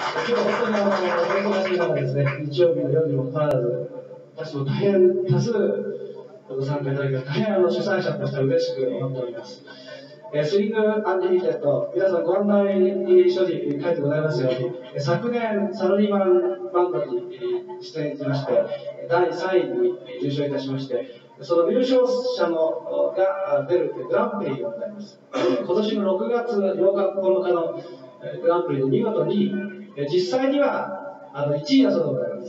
今日本当にお忙しい中ですね、日曜日の夜にもかかわらず、私も大変多数ご参加いただきまして、大変主催者としては嬉しく思っております。スイングアンリミテッド、皆さんご案内に書に書いてございますように、昨年サラリーマンバンドに出演しまして、第3位に受賞いたしまして、その優勝者のが出るグランプリでございます。今年の6月8日、9日のグランプリで見事に、実際には1位だそうでございます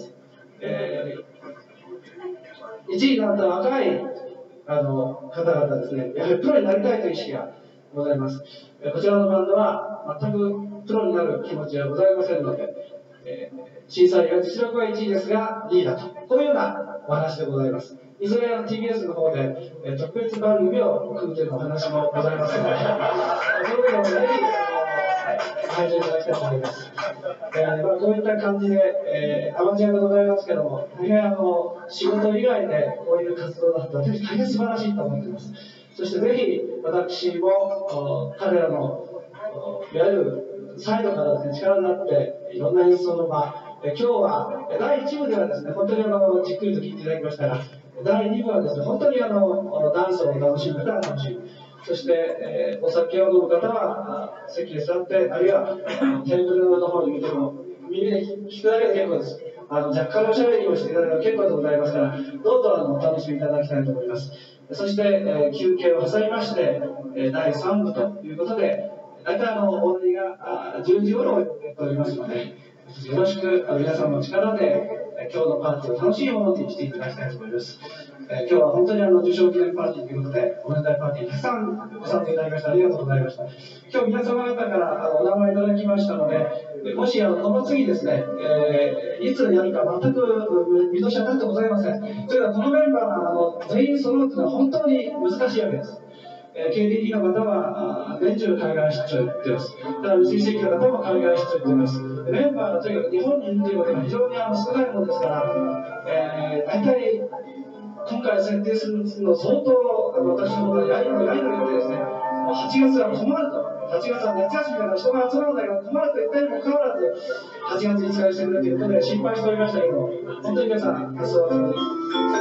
。1位になった若い方々ですね、やはりプロになりたいという意識がございます。こちらのバンドは全くプロになる気持ちはございませんので、審査員は実力は1位ですが2位だと、こういうようなお話でございます。いずれTBS の方で特別番組を組むというお話もございますので、その時もぜひ配信いただきたいと思います。こういった感じで、アマチュアでございますけども、大変仕事以外でこういう活動だったら大変素晴らしいと思っています。そしてぜひ私も彼らのいわゆるサイドからですね、力になっていろんな演奏の場、今日は第1部ではですね、本当にじっくりと聴いていただきましたが、第2部はですね、本当にダンスを楽しむ方は楽しむ。そして、お酒を飲む方は席で座って、あるいはテーブルの方に見ても耳で聞くだけで結構です。若干おしゃべりをしていただければ結構でございますから、どうぞお楽しみいただきたいと思います。そして、休憩を挟みまして、第3部ということで、大体終わりが10時頃をやっておりますので、よろしく皆さんの力で今日のパーティーを楽しいものにしていただきたいと思います。今日は本当に受賞記念パーティーということで、おめでたいパーティーたくさんご参加いただきましてありがとうございました。今日皆様方からお名前いただきましたので、もしこの次ですね、いつやるか全く見通しは立ってございません。というのはこのメンバーが全員揃うというのは本当に難しいわけです。KDD の方は年中海外出張行っています。だから水石の方も海外出張行っています。メンバーがとにかく日本にいるということが非常に少ないものですから、大体今回設定するの相当私の方がやりのようでですね、8月は困ると。8月は夏休みから人が集まるんだけど困ると言ったにもかかわらず8月に使いしてくれということで心配しておりましたけど、本当に皆さん、発想はそうです。